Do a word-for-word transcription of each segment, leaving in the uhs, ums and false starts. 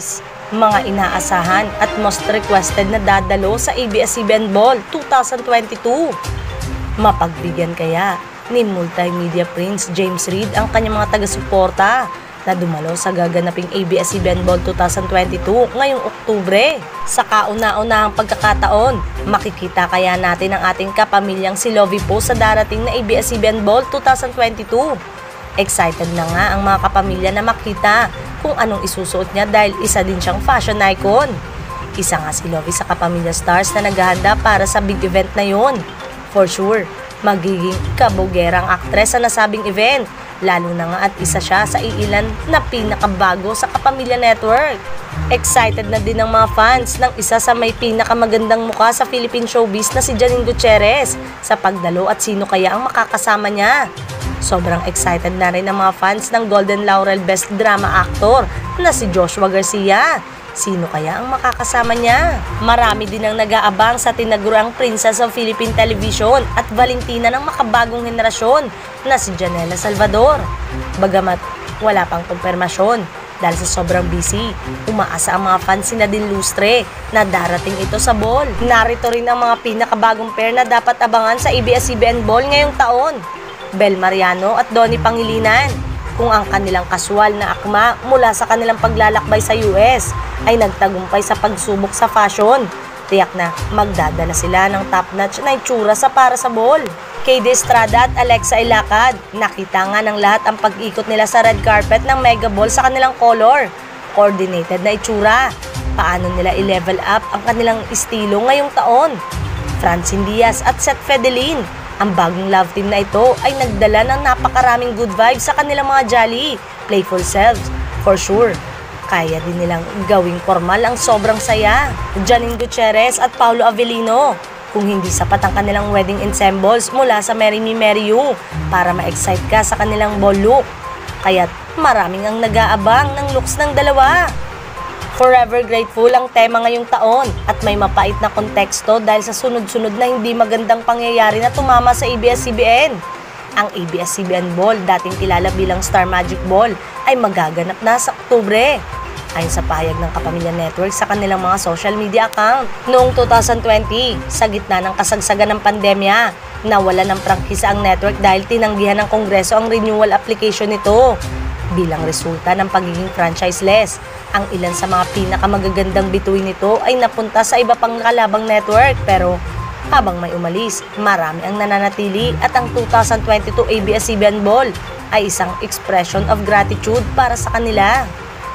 Vibes, mga inaasahan at most requested na dadalo sa A B S C B N Ball twenty twenty-two. Mapagbigyan kaya ni multimedia prince James Reid ang kanyang mga taga-suporta na dumalo sa gaganaping A B S C B N Ball twenty twenty-two ngayong Oktubre. Sa kauna-unahang pagkakataon, makikita kaya natin ang ating kapamilyang si Lovie Poe sa darating na A B S C B N Ball twenty twenty-two. Excited na nga ang mga kapamilya na makita kung anong isusuot niya dahil isa din siyang fashion icon. Isa nga si Lovie sa kapamilya stars na naghahanda para sa big event na yon. For sure, magiging kabugerang aktres sa nasabing event, lalo na nga at isa siya sa iilan na pinakabago sa Kapamilya Network. Excited na din ang mga fans ng isa sa may pinakamagandang mukha sa Philippine showbiz na si Janine Gutierrez sa pagdalo at sino kaya ang makakasama niya. Sobrang excited na rin ang mga fans ng Golden Laurel Best Drama Actor na si Joshua Garcia. Sino kaya ang makakasama niya? Marami din ang nag-aabang sa tinaguriang Princess of Philippine Television at Valentina ng makabagong henerasyon na si Janela Salvador. Bagamat wala pang kumpirmasyon dahil sa sobrang busy, umaasa ang mga fans ni Nadine Lustre na darating ito sa ball. Narito rin ang mga pinakabagong pair na dapat abangan sa A B S C B N Ball ngayong taon. Bel Mariano at Donnie Pangilinan. Kung ang kanilang kaswal na akma mula sa kanilang paglalakbay sa U S ay nagtagumpay sa pagsubok sa fashion, tiyak na magdadala sila ng top-notch na itsura sa para sa ball. Kay Estrada at Alexa Ilacad, nakita nga ng lahat ang pag-ikot nila sa red carpet ng Mega Ball sa kanilang color, coordinated na itsura. Paano nila i-level up ang kanilang estilo ngayong taon? Francine Diaz at Seth Fedelin. Ang bagong love team na ito ay nagdala ng napakaraming good vibes sa kanilang mga jolly, playful selves. For sure, kaya din nilang gawing formal ang sobrang saya. Janine Gutierrez at Paulo Avellino. Kung hindi sapat ang kanilang wedding ensembles mula sa Marry Me Marry You para ma-excite ka sa kanilang ball look. Kaya't maraming ang nag-aabang ng looks ng dalawa. Forever grateful ang tema ngayong taon at may mapait na konteksto dahil sa sunod-sunod na hindi magandang pangyayari na tumama sa A B S C B N. Ang A B S C B N Ball, dating kilala bilang Star Magic Ball, ay magaganap na sa Oktubre. Ayon sa pahayag ng Kapamilya Network sa kanilang mga social media account. Noong twenty twenty, sa gitna ng kasagsagan ng pandemya, nawala ng prangkisa ang network dahil tinanggihan ng Kongreso ang renewal application nito. Bilang resulta ng pagiging franchiseless, ang ilan sa mga pinakamagagandang bituin nito ay napunta sa iba pang nakalabang network, pero habang may umalis, marami ang nananatili at ang twenty twenty-two A B S C B N Ball ay isang expression of gratitude para sa kanila.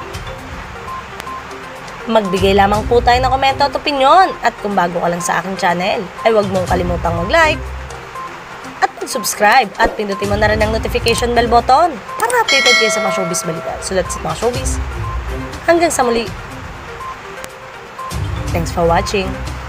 Magbigay lamang po tayo ng komento at opinyon, at kung bago ka lang sa aking channel ay huwag mong kalimutang mag-like at mag-subscribe at pindutin mo na rin ang notification bell button para updated kayo sa mga showbiz balita. So that's it mga showbiz. Hanggang sa muli. Thanks for watching.